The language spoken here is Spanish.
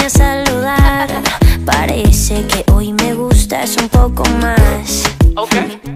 a saludar. Parece que hoy me gustas un poco más. Ok.